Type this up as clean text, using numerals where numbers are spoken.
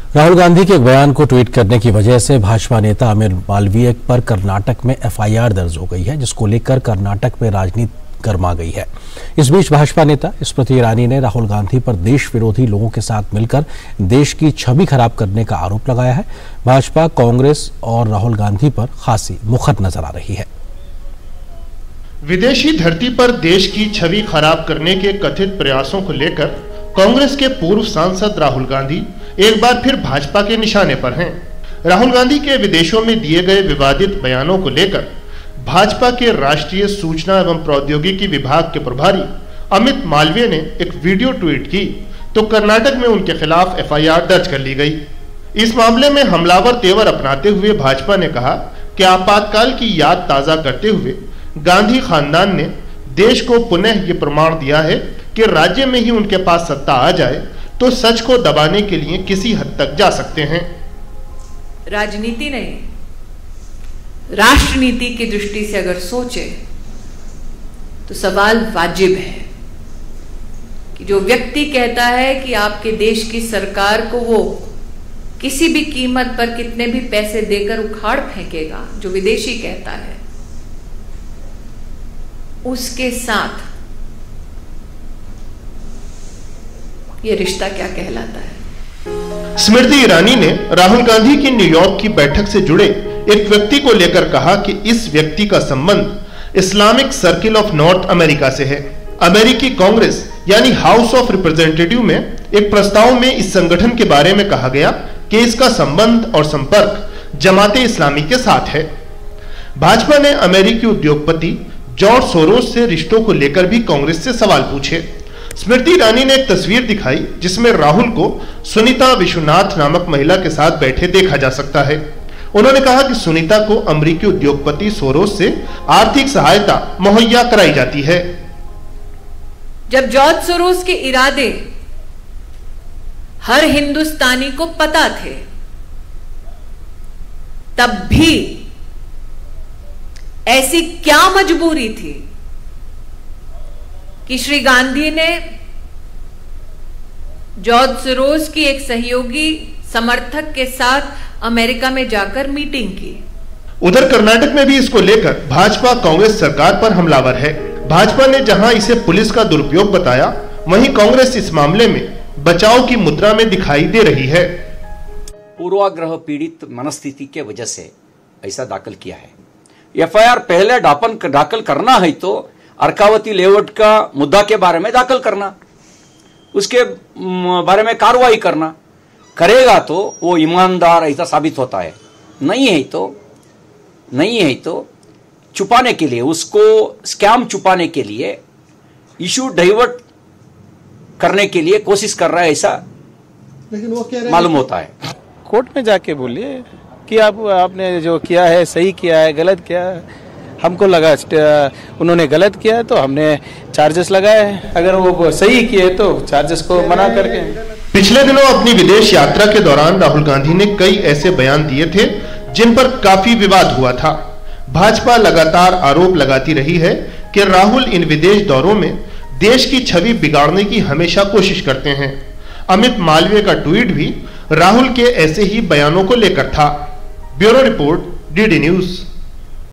राहुल गांधी के एक बयान को ट्वीट करने की वजह से भाजपा नेता अमित मालवीय पर कर्नाटक में एफआईआर दर्ज हो गई है, जिसको लेकर कर्नाटक में राजनीति गर्मा गई है। इस बीच भाजपा नेता स्मृति ईरानी ने राहुल गांधी पर देश विरोधी लोगों के साथ मिलकर देश की छवि खराब करने का आरोप लगाया है। भाजपा, कांग्रेस और राहुल गांधी पर खासी मुखर नजर आ रही है। विदेशी धरती पर देश की छवि खराब करने के कथित प्रयासों को लेकर कांग्रेस के पूर्व सांसद राहुल गांधी एक बार फिर भाजपा के निशाने पर हैं। राहुल गांधी के विदेशों में दिए गए विवादित बयानों को लेकर भाजपा के राष्ट्रीय सूचना एवं प्रौद्योगिकी विभाग के प्रभारी अमित मालवीय ने एक वीडियो ट्वीट की तो कर्नाटक में उनके खिलाफ एफआईआर दर्ज कर ली गई। इस मामले में हमलावर तेवर अपनाते हुए भाजपा ने कहा कि आपातकाल की याद ताजा करते हुए गांधी खानदान ने देश को पुनः ये प्रमाण दिया है कि राज्य में ही उनके पास सत्ता आ जाए तो सच को दबाने के लिए किसी हद तक जा सकते हैं। राजनीति नहीं, राष्ट्रनीति की दृष्टि से अगर सोचे तो सवाल वाजिब है कि जो व्यक्ति कहता है कि आपके देश की सरकार को वो किसी भी कीमत पर कितने भी पैसे देकर उखाड़ फेंकेगा, जो विदेशी कहता है, उसके साथ ये रिश्ता क्या कहलाता है। स्मृति ईरानी ने राहुल गांधी की न्यूयॉर्क की बैठक से जुड़े एक व्यक्ति को लेकर कहा कि इस व्यक्ति का संबंध Islamic circle of North America से है। अमेरिकी कांग्रेस यानी हाउस ऑफ रिप्रेजेंटेटिव में एक प्रस्ताव में इस संगठन के बारे में कहा गया कि इसका संबंध और संपर्क जमाते इस्लामी के साथ है। भाजपा ने अमेरिकी उद्योगपति जॉर्ज सोरोस से रिश्तों को लेकर भी कांग्रेस से सवाल पूछे। स्मृति ईरानी ने एक तस्वीर दिखाई जिसमें राहुल को सुनीता विश्वनाथ नामक महिला के साथ बैठे देखा जा सकता है। उन्होंने कहा कि सुनीता को अमेरिकी उद्योगपति सोरोस से आर्थिक सहायता मुहैया कराई जाती है। जब जॉर्ज सोरोस के इरादे हर हिंदुस्तानी को पता थे, तब भी ऐसी क्या मजबूरी थी कि श्री गांधी ने जॉर्ज सोरोस की एक सहयोगी समर्थक के साथ अमेरिका में जाकर मीटिंग की। उधर कर्नाटक में भी इसको लेकर भाजपा कांग्रेस सरकार पर हमलावर है। भाजपा ने जहां इसे पुलिस का दुरुपयोग बताया, वहीं कांग्रेस इस मामले में बचाव की मुद्रा में दिखाई दे रही है। पूर्वाग्रह पीड़ित मनस्थिति के वजह से ऐसा दाखिल किया है। एफआईआर पहले दाखिल करना है तो अर्कावती लेआउट का मुद्दा के बारे में दाखिल करना, उसके बारे में कार्रवाई करना, करेगा तो वो ईमानदार ऐसा साबित होता है। नहीं है तो छुपाने के लिए, उसको स्कैम छुपाने के लिए, इशू डाइवर्ट करने के लिए कोशिश कर रहा है, ऐसा लेकिन वो कह रहे मालूम होता है। कोर्ट में जाके बोलिए कि आपने जो किया है सही किया है, गलत किया है। हमको लगा उन्होंने गलत किया है तो हमने चार्जेस लगाए, अगर वो सही किए तो चार्जेस को मना करके। पिछले दिनों अपनी विदेश यात्रा के दौरान राहुल गांधी ने कई ऐसे बयान दिए थे जिन पर काफी विवाद हुआ था। भाजपा लगातार आरोप लगाती रही है कि राहुल इन विदेश दौरों में देश की छवि बिगाड़ने की हमेशा कोशिश करते हैं। अमित मालवीय का ट्वीट भी राहुल के ऐसे ही बयानों को लेकर था। Bureau report, DD news.